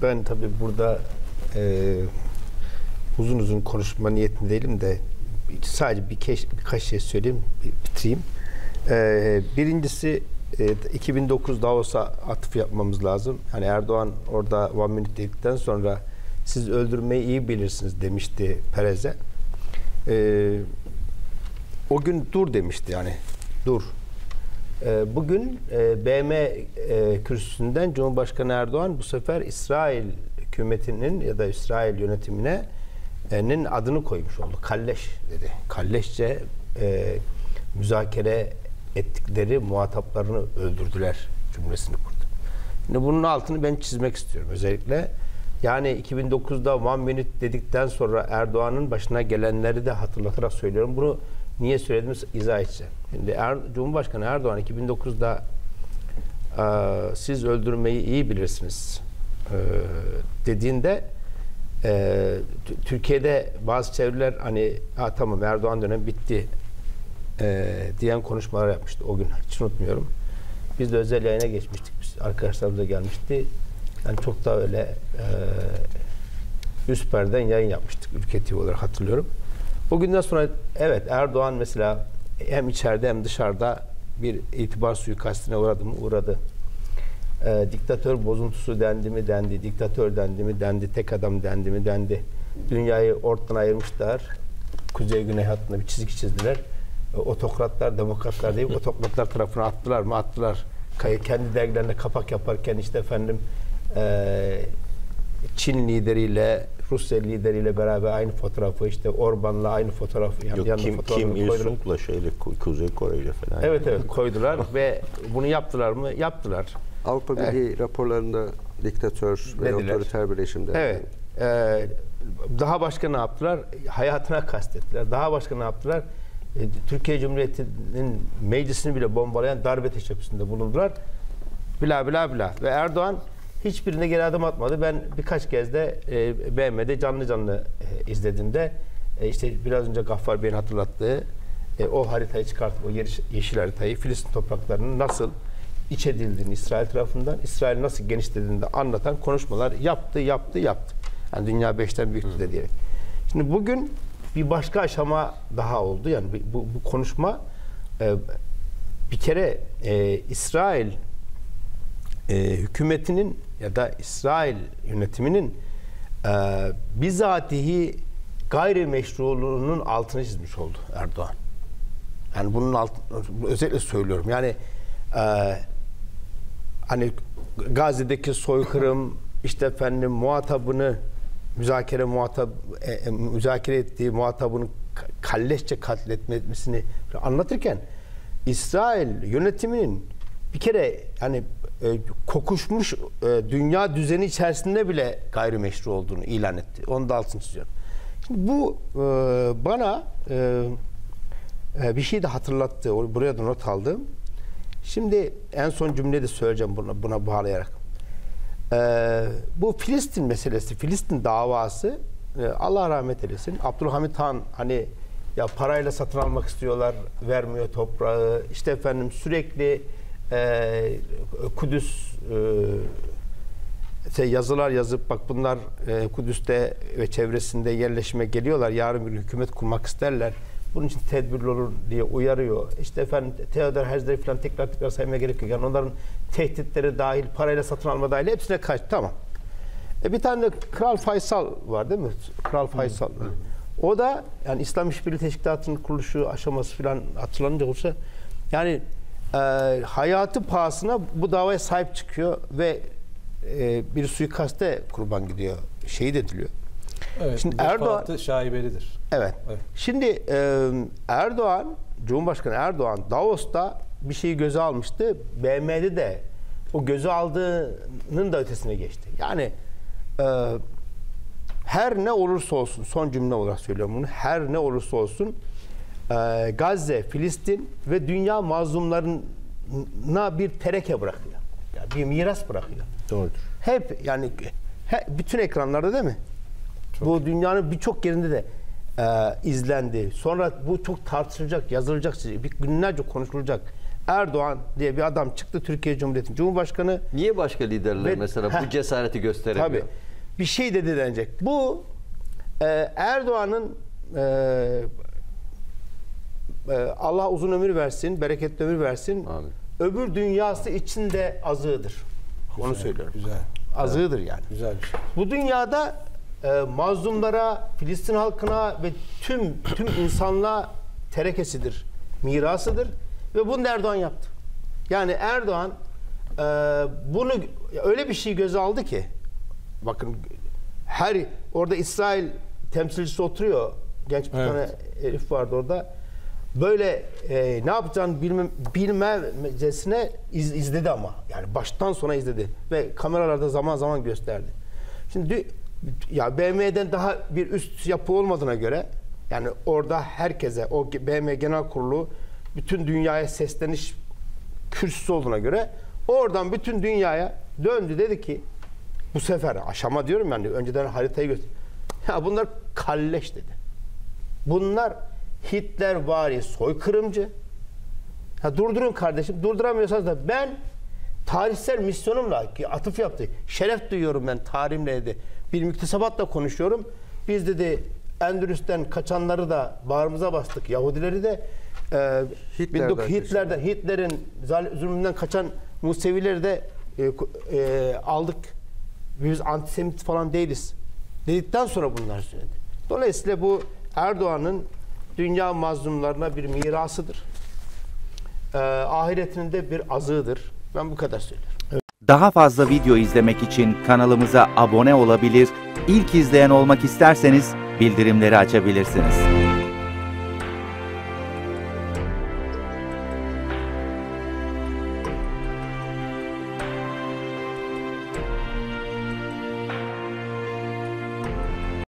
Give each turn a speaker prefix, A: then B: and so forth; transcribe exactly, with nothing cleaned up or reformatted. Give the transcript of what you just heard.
A: Ben tabii burada e, uzun uzun konuşma niyetinde değilim de sadece bir keş, birkaç şey söyleyeyim, bitireyim. E, birincisi e, iki bin dokuz Davos'a atıf yapmamız lazım. Hani Erdoğan orada one minute dedikten sonra siz öldürmeyi iyi bilirsiniz demişti Perez'e. E, o gün dur demişti, yani dur. E, bugün e, B M e, kürsüsünden Cumhurbaşkanı Erdoğan bu sefer İsrail hükümetinin ya da İsrail yönetimine nin adını koymuş oldu. Kalleş dedi. Kalleşçe e, müzakere ettikleri muhataplarını öldürdüler cümlesini kurdu. Şimdi bunun altını ben çizmek istiyorum özellikle. Yani iki bin dokuzda one minute dedikten sonra Erdoğan'ın başına gelenleri de hatırlatarak söylüyorum. Bunu niye söylediğimiz izah edeceğim. Şimdi er, Cumhurbaşkanı Erdoğan iki bin dokuzda e, siz öldürmeyi iyi bilirsiniz e, dediğinde Ee, Türkiye'de bazı çevreler hani ha, tamam Erdoğan dönemi bitti e, diyen konuşmalar yapmıştı o gün, hiç unutmuyorum. Biz de özel yayına geçmiştik, biz arkadaşlarımız da gelmişti. Yani çok daha öyle e, üst perden yayın yapmıştık Ülke T V olarak, hatırlıyorum. O günden sonra evet Erdoğan mesela hem içeride hem dışarıda bir itibar suikastine uğradı mı? Uğradı. E, diktatör bozuntusu dendi mi dendi, diktatör dendi mi dendi, tek adam dendi mi dendi. Dünyayı ortadan ayırmışlar. Kuzey güney hattında bir çizgi çizdiler. E, otokratlar, demokratlar deyip otokratlar tarafına attılar mı? Attılar. Kendi dergilerine kapak yaparken işte efendim e, Çin lideriyle, Rusya lideriyle beraber aynı fotoğrafı, işte Orban'la aynı fotoğrafı,
B: Yok,
A: yanında
B: Kim,
A: fotoğrafı
B: Kim
A: koydular.
B: Il-sung'la şeyle, Kuzey Kore'yle falan.
A: Evet evet koydular ve bunu yaptılar mı? Yaptılar.
C: Avrupa Birliği evet. raporlarında diktatör ve
A: dediler.
C: Otoriter bir rejimde.
A: Evet. Ee, daha başka ne yaptılar? Hayatına kastettiler. Daha başka ne yaptılar? Ee, Türkiye Cumhuriyeti'nin meclisini bile bombalayan darbe teşebbüsünde bulundular. Bila bila bila. Ve Erdoğan hiçbirine geri adım atmadı. Ben birkaç kez de e, B M'de canlı canlı e, izlediğimde e, işte biraz önce Gaffar Bey'in hatırlattığı e, o haritayı çıkartıp, o yeşil haritayı, Filistin topraklarının nasıl iç edildiğini İsrail tarafından, İsrail nasıl genişlediğini de anlatan konuşmalar yaptı, yaptı, yaptı. Yani dünya beşten büyüktü de diyerek. Şimdi bugün bir başka aşama daha oldu. Yani bu, bu konuşma e, bir kere e, İsrail e, hükümetinin ya da İsrail yönetiminin e, bizatihi gayrimeşruluğunun altını çizmiş oldu Erdoğan. Yani bunun alt, özellikle söylüyorum. Yani e, hani Gazze'deki soykırım, işte efendim muhatabını müzakere muhatab e, müzakere ettiği muhatabını kalleşçe katletmesini anlatırken İsrail yönetiminin bir kere yani e, kokuşmuş e, dünya düzeni içerisinde bile gayrimeşru olduğunu ilan etti. Onu da altını çiziyorum. Şimdi bu e, bana e, e, bir şey de hatırlattı. Buraya da not aldım. Şimdi en son cümleyi de söyleyeceğim buna, buna bağlayarak. Ee, bu Filistin meselesi, Filistin davası e, Allah rahmet eylesin. Abdülhamit Han hani ya parayla satın almak istiyorlar, vermiyor toprağı. İşte efendim sürekli e, Kudüs e, şey, yazılar yazıp bak bunlar e, Kudüs'te ve çevresinde yerleşime geliyorlar. Yarın bir hükümet kurmak isterler. Bunun için tedbirli olur diye uyarıyor. İşte efendim Theodor Herzl'i falan tekrar tekrar saymaya gerek yok. Yani onların tehditleri dahil, parayla satın alma dahil hepsine kaç. Tamam. E bir tane de Kral Faysal var değil mi? Kral Faysal. Hı hı. O da yani İslam İşbirliği Teşkilatı'nın kuruluşu aşaması falan hatırlanınca olursa yani e, hayatı pahasına bu davaya sahip çıkıyor ve e, bir suikaste kurban gidiyor. Şehit ediliyor.
D: Evet,
A: şimdi Erdoğan
D: şaibelidir.
A: Evet. evet. Şimdi e, Erdoğan, Cumhurbaşkanı Erdoğan Davos'ta bir şeyi göze almıştı. B M'de de o göze aldığının da ötesine geçti. Yani e, her ne olursa olsun, son cümle olarak söylüyorum bunu, her ne olursa olsun e, Gazze, Filistin ve dünya mazlumlarına bir tereke bırakıyor. Yani bir miras bırakıyor.
B: Doğrudur.
A: Hep yani he, bütün ekranlarda değil mi? Çok. Bu dünyanın birçok yerinde de e, izlendi. Sonra bu çok tartışılacak, yazılacak, bir günlerce konuşulacak Erdoğan diye bir adam çıktı, Türkiye Cumhuriyeti Cumhurbaşkanı.
C: Niye başka liderler
A: Ve-
C: mesela
A: Heh.
C: bu cesareti gösteremiyor?
A: Tabii. Bir şey dedi denecek. Bu e, Erdoğan'ın e, e, Allah uzun ömür versin, bereketli ömür versin.
C: Amin.
A: Öbür dünyası içinde azığıdır. Onu söylüyorum.
D: Güzel.
A: Azığıdır yani.
D: Güzel bir şey.
A: Bu dünyada e, mazlumlara, Filistin halkına ve tüm tüm insanlığa terekesidir, mirasıdır ve bunu da Erdoğan yaptı. Yani Erdoğan e, bunu öyle bir şey göze aldı ki, bakın her orada İsrail temsilcisi oturuyor, genç bir
D: Evet.
A: tane herif vardı orada. Böyle e, ne yapacağını bilmem, bilmemecesine iz, izledi ama. Yani baştan sona izledi. Ve kameralarda zaman zaman gösterdi. Şimdi ya B M W'den daha bir üst yapı olmadığına göre, yani orada herkese, o B M W Genel Kurulu bütün dünyaya sesleniş kürsüsü olduğuna göre oradan bütün dünyaya döndü, dedi ki bu sefer aşama diyorum, yani önceden haritayı göster. Ya bunlar kalleş dedi. Bunlar Hitlervari soykırımcı. Ha, durdurun kardeşim. Durduramıyorsanız da ben tarihsel misyonumla ki atıf yaptı. Şeref duyuyorum ben tarihimle dedi. Bir müktesebatla konuşuyorum. Biz dedi Endülüs'ten kaçanları da bağrımıza bastık. Yahudileri de e,
C: Hitler'den
A: Hitler'den, Hitler'in zulmünden kaçan Musevileri de e, e, aldık. Biz antisemit falan değiliz dedikten sonra bunlar söyledi. Dolayısıyla bu Erdoğan'ın dünya mazlumlarına bir mirasıdır. Ee, ahiretinin de bir azığıdır. Ben bu kadar söylüyorum.
E: Daha fazla video izlemek için kanalımıza abone olabilir, ilk izleyen olmak isterseniz bildirimleri açabilirsiniz.